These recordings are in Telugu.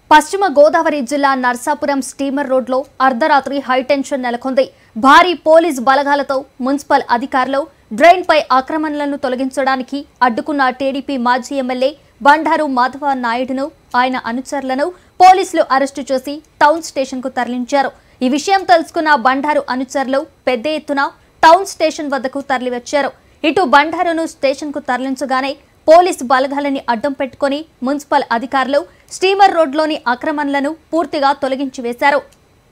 పశ్చిమ గోదావరి జిల్లా నర్సాపురం స్టీమర్ రోడ్లో అర్ధరాత్రి హైటెన్షన్ నెలకొంది. భారీ పోలీస్ బలగాలతో మున్సిపల్ అధికారులు డ్రైన్పై ఆక్రమణలను తొలగించడానికి అడ్డుకున్న టీడీపీ మాజీ ఎమ్మెల్యే బండారు మాధవ నాయుడును ఆయన అనుచరులను పోలీసులు అరెస్టు చేసి టౌన్ స్టేషన్కు తరలించారు. ఈ విషయం తెలుసుకున్న బండారు అనుచరులు పెద్ద ఎత్తున టౌన్ స్టేషన్ వద్దకు తరలివచ్చారు. ఇటు బండారును స్టేషన్కు తరలించగానే పోలీసు బలగాలని అడ్డం పెట్టుకుని మున్సిపల్ అధికారులు స్టీమర్ రోడ్లోని ఆక్రమణలను పూర్తిగా తొలగించి వేశారు.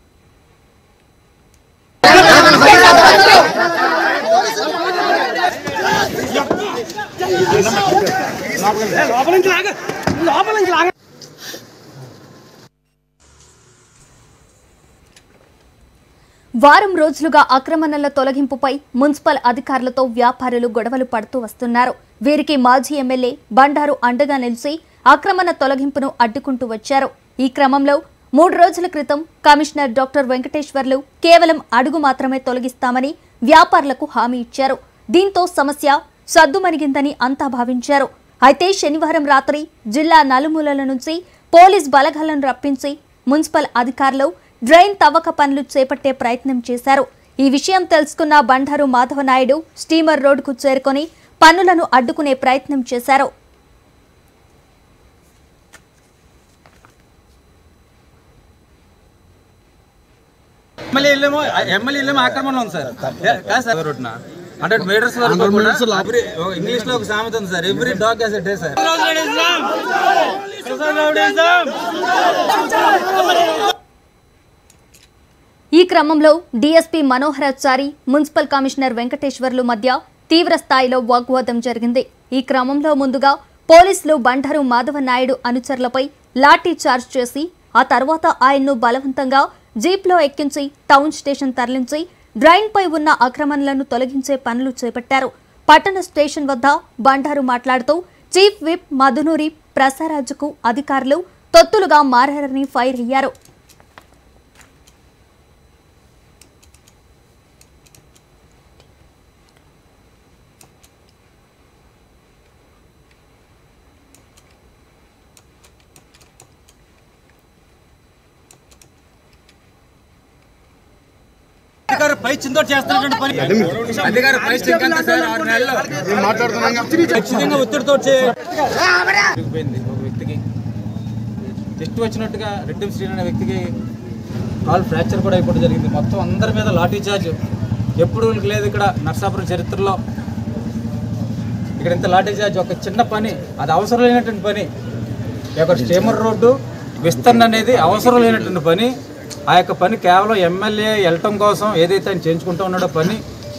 వారం రోజులుగా ఆక్రమణల తొలగింపుపై మున్సిపల్ అధికారులతో వ్యాపారులు గొడవలు పడుతూ వస్తున్నారు. వీరికి మాజీ ఎమ్మెల్యే బండారు అండగా నిలిచి ఆక్రమణ తొలగింపును అడ్డుకుంటూ వచ్చారు. ఈ క్రమంలో 3 రోజుల క్రితం కమిషనర్ డాక్టర్ వెంకటేశ్వర్లు కేవలం అడుగు మాత్రమే తొలగిస్తామని వ్యాపారులకు హామీ ఇచ్చారు. దీంతో సమస్య సద్దుమణిగిందని అంతా భావించారు. అయితే శనివారం రాత్రి జిల్లా నలుమూలల నుంచి పోలీస్ బలగాలను రప్పించి మున్సిపల్ అధికారులు డ్రైన్ తవ్వక పనులు చేపట్టే ప్రయత్నం చేశారు. ఈ విషయం తెలుసుకున్న బండారు మాధవ నాయుడు స్టీమర్ రోడ్డుకు చేరుకొని పనులను అడ్డుకునే ప్రయత్నం చేశారు. ఆక్రమణ ఉంది సార్. 100 మీటర్స్ వరకు ఇంగ్లీష్ లో ఒక సామెత ఉంది sir, every dog has a day sir. ఈ క్రమంలో DSP Manoharachari municipal commissioner Venkateswarlu మధ్య తీవ్ర స్థాయిలో వాగ్వాదం జరిగింది. ఈ క్రమంలో ముందుగా పోలీసులు బండారు మాధవ నాయుడు అనుచరులపై లాఠీ చార్జ్ చేసి ఆ తర్వాత ఆయన్ను బలవంతంగా జీప్లో ఎక్కించి టౌన్ స్టేషన్ తరలించి డ్రైన్పై ఉన్న ఆక్రమణలను తొలగించే పనులు చేపట్టారు. పట్టణ స్టేషన్ వద్ద బండారు మాట్లాడుతూ చీఫ్ విప్ మధునూరి ప్రసారాజుకు అధికారులు తొత్తులుగా మారారని ఫైర్ అయ్యారు. పై చిందో చేస్తున్నటువంటి పని అధికారి పై సార్ 6 నెలల్లో ఖచ్చితంగా ఒత్తిడితో పోయింది. ఒక వ్యక్తికి జస్ట్ వచ్చినట్టుగా రెడ్డిం శ్రీని అనే వ్యక్తికి కాల్ ఫ్రాక్చర్ కూడా అయిపోవడం జరిగింది. మొత్తం అందరి మీద లాఠీ చార్జ్ ఎప్పుడు లేదు ఇక్కడ నర్సాపురం చరిత్రలో. ఇక్కడ ఇంత లాఠీ చార్జ్ ఒక చిన్న పని, అది అవసరం లేనటువంటి పని. ఈ యొక్క స్టీమర్ రోడ్డు విస్తరణ అనేది అవసరం లేనటువంటి పని. ఆ యొక్క పని కేవలం ఎమ్మెల్యే వెళ్ళటం కోసం ఏదైతే ఆయన చేయించుకుంటూ ఉన్నాడో పని,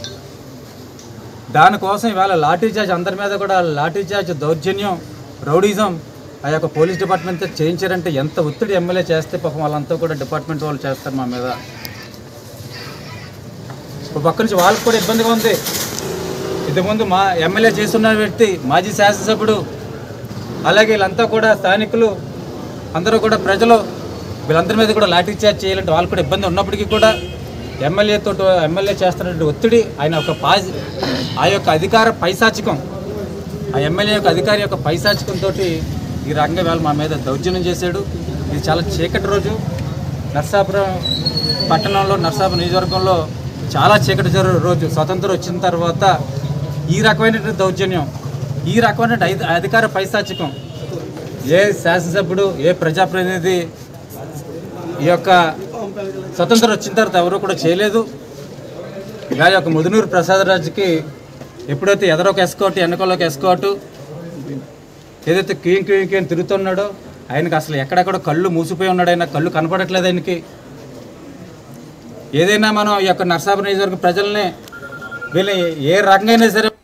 దానికోసం ఇవాళ లాఠీ చార్జ్ అందరి మీద కూడా లాఠీ చార్జ్, దౌర్జన్యం, రౌడీజం ఆ యొక్క పోలీస్ డిపార్ట్మెంట్ చేయించారంటే ఎంత ఒత్తిడి ఎమ్మెల్యే చేస్తే పాపం వాళ్ళంతా కూడా డిపార్ట్మెంట్ వాళ్ళు చేస్తారు మా మీద. ఒక పక్క నుంచి వాళ్ళకి కూడా ఇబ్బందిగా ఉంది. ఇంతకుముందు మా ఎమ్మెల్యే చేస్తున్న వ్యక్తి మాజీ శాసనసభ్యుడు, అలాగే వీళ్ళంతా కూడా స్థానికులు అందరూ కూడా ప్రజలు వీళ్ళందరి మీద కూడా లాఠీ చార్జ్ చేయాలంటే వాళ్ళు కూడా ఇబ్బంది ఉన్నప్పటికీ కూడా ఎమ్మెల్యే చేస్తున్నటువంటి ఒత్తిడి, ఆయన ఒక ఆ యొక్క అధికార పైశాచికం, ఆ ఎమ్మెల్యే యొక్క అధికారి యొక్క పైశాచికంతో ఈ రంగం వేళ మా మీద దౌర్జన్యం చేశాడు. ఇది చాలా చీకటి రోజు. నర్సాపురం పట్టణంలో, నర్సాపురం నియోజకవర్గంలో చాలా చీకటి రోజు. స్వతంత్రం వచ్చిన తర్వాత ఈ రకమైనటువంటి దౌర్జన్యం, ఈ రకమైన అధికార పైశాచికం ఏ శాసనసభ్యుడు, ఏ ప్రజాప్రతినిధి ఈ యొక్క స్వతంత్రం వచ్చిన తర్వాత ఎవరు కూడా చేయలేదు. ఇలా యొక్క మధునూరి ప్రసాదరాజుకి ఎప్పుడైతే ఎదరొక ఎస్కోట్, వెనకలోకి ఎస్కోట్ ఏదైతే క్యూం తిరుగుతున్నాడో ఆయనకి అసలు ఎక్కడెక్కడ కళ్ళు మూసిపోయి ఉన్నాడు. ఆయన కళ్ళు కనపడట్లేదు ఆయనకి. ఏదైనా మనం ఈ యొక్క నర్సాపురం నియోజకవర్గ ప్రజల్ని వీళ్ళని ఏ రకంగా సరే